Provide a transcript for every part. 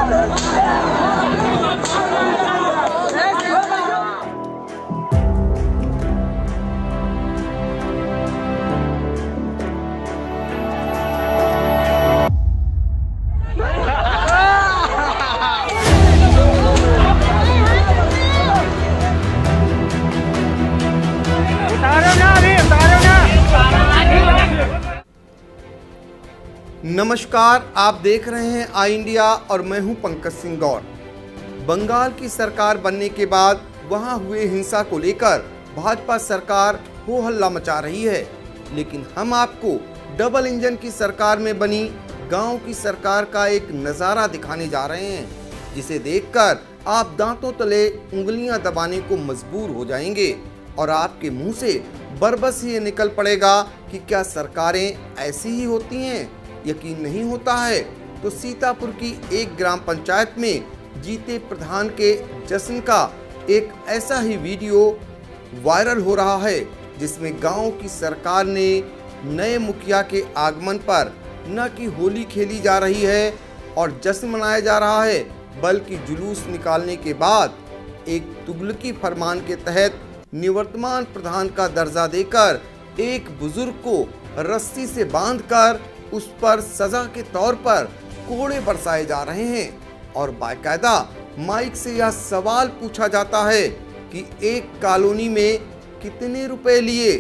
नमस्कार, आप देख रहे हैं आई इंडिया और मैं हूं पंकज सिंह गौर। बंगाल की सरकार बनने के बाद वहां हुए हिंसा को लेकर भाजपा सरकार हो हल्ला मचा रही है, लेकिन हम आपको डबल इंजन की सरकार में बनी गांव की सरकार का एक नज़ारा दिखाने जा रहे हैं, जिसे देखकर आप दांतों तले उंगलियां दबाने को मजबूर हो जाएंगे और आपके मुंह से बरबस ये निकल पड़ेगा कि क्या सरकारें ऐसी ही होती हैं। यकीन नहीं होता है तो सीतापुर की एक ग्राम पंचायत में जीते प्रधान के जश्न का एक ऐसा ही वीडियो वायरल हो रहा है, जिसमें गांव की सरकार ने नए मुखिया के आगमन पर न कि होली खेली जा रही है और जश्न मनाया जा रहा है, बल्कि जुलूस निकालने के बाद एक तुगलकी फरमान के तहत निवर्तमान प्रधान का दर्जा देकर एक बुजुर्ग को रस्सी से बांधकर उस पर सजा के तौर पर कोड़े बरसाए जा रहे हैं और बाकायदा माइक से यह सवाल पूछा जाता है कि एक कॉलोनी में कितने रुपए लिए।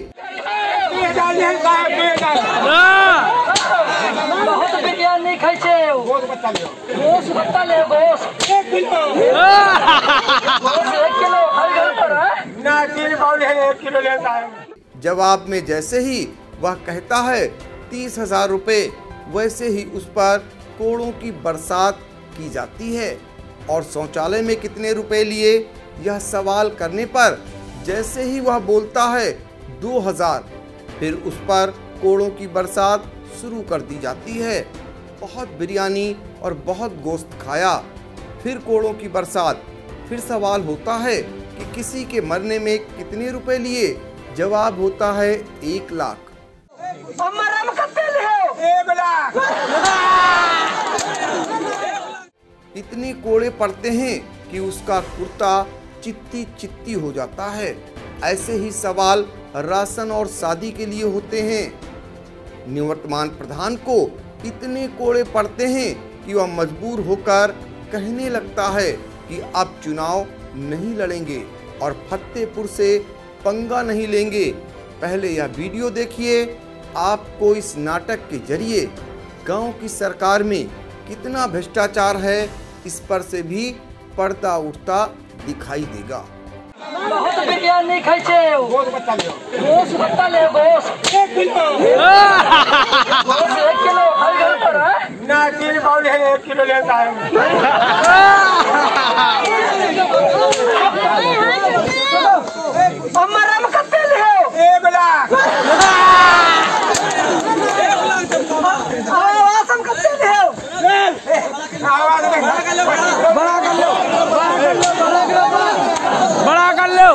जवाब में जैसे ही वह कहता है 30,000 रुपये, वैसे ही उस पर कोड़ों की बरसात की जाती है। और शौचालय में कितने रुपए लिए, यह सवाल करने पर जैसे ही वह बोलता है 2,000, फिर उस पर कोड़ों की बरसात शुरू कर दी जाती है। बहुत बिरयानी और बहुत गोश्त खाया, फिर कोड़ों की बरसात। फिर सवाल होता है कि किसी के मरने में कितने रुपए लिए, जवाब होता है 1 लाख। इतने कोड़े पड़ते हैं कि उसका कुर्ता चित्ती चित्ती हो जाता है। ऐसे ही सवाल राशन और शादी के लिए होते हैं। निवर्तमान प्रधान को इतने कोड़े पड़ते हैं कि वह मजबूर होकर कहने लगता है कि अब चुनाव नहीं लड़ेंगे और फतेहपुर से पंगा नहीं लेंगे। पहले यह वीडियो देखिए, आपको इस नाटक के जरिए गांव की सरकार में कितना भ्रष्टाचार है, इस पर से भी पर्दा उठता दिखाई देगा। बहुत बिरयानी खाई छे, गोश्त बत्ता ले, गोश्त 1 किलो, गोश्त 1 किलो हर घर पर है ना, 3 पाउंड है, 1 किलो लेता है। हमारा मकते ले 1 लाख, आवाज हम कते ले, आवाज बड़ा कर लो, बड़ा कर लो, बड़ा कर लो।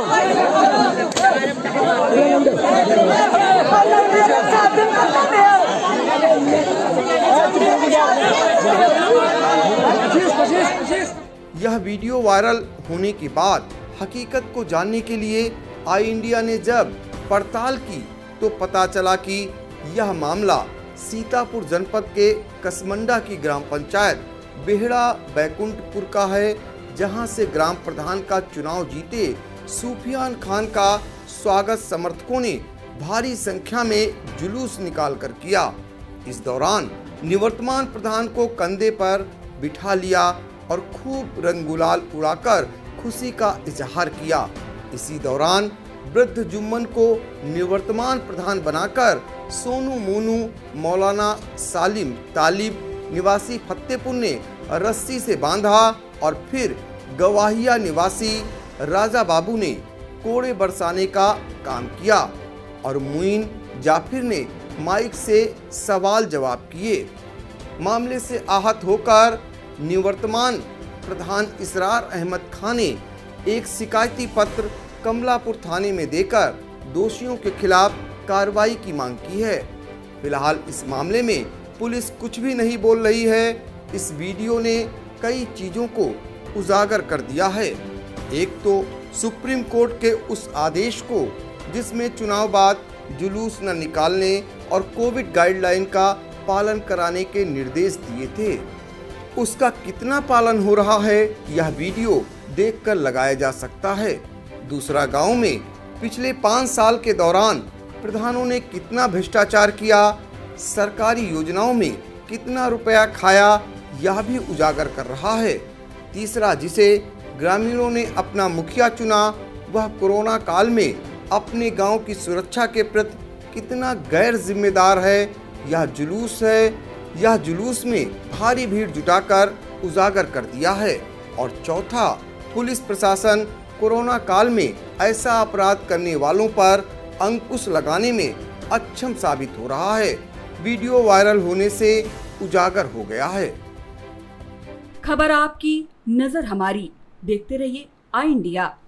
यह वीडियो वायरल होने के बाद हकीकत को जानने के लिए आई इंडिया ने जब पड़ताल की तो पता चला कि यह मामला सीतापुर जनपद के कसमंडा की ग्राम पंचायत बेहड़ा बैकुंठपुर का है, जहां से ग्राम प्रधान का चुनाव जीते सूफियान खान का स्वागत समर्थकों ने भारी संख्या में जुलूस निकालकर किया। इस दौरान निवर्तमान प्रधान को कंधे पर बिठा लिया और खूब रंग गुलाल उड़ाकर खुशी का इजहार किया। इसी दौरान वृद्ध जुम्मन को निवर्तमान प्रधान बनाकर सोनू मोनू मौलाना सालिम तालिब निवासी फतेहपुर ने रस्सी से बांधा और फिर गवाहिया निवासी राजा बाबू ने कोड़े बरसाने का काम किया और मुइन जाफिर ने माइक से सवाल जवाब किए। मामले से आहत होकर निवर्तमान प्रधान इसरार अहमद खान ने एक शिकायती पत्र कमलापुर थाने में देकर दोषियों के खिलाफ कार्रवाई की मांग की है। फिलहाल इस मामले में पुलिस कुछ भी नहीं बोल रही है। इस वीडियो ने कई चीजों को उजागर कर दिया है। एक तो सुप्रीम कोर्ट के उस आदेश को जिसमें चुनाव बाद जुलूस न निकालने और कोविड गाइडलाइन का पालन कराने के निर्देश दिए थे, उसका कितना पालन हो रहा है यह वीडियो देखकर लगाया जा सकता है। दूसरा, गांव में पिछले 5 साल के दौरान प्रधानों ने कितना भ्रष्टाचार किया, सरकारी योजनाओं में कितना रुपया खाया, यह भी उजागर कर रहा है। तीसरा, जिसे ग्रामीणों ने अपना मुखिया चुना, वह कोरोना काल में अपने गांव की सुरक्षा के प्रति कितना गैर जिम्मेदार है, यह जुलूस में भारी भीड़ जुटाकर उजागर कर दिया है। और चौथा, पुलिस प्रशासन कोरोना काल में ऐसा अपराध करने वालों पर अंकुश लगाने में अक्षम साबित हो रहा है। वीडियो वायरल होने से उजागर हो गया है। खबर आपकी, नजर हमारी। देखते रहिए आई इंडिया।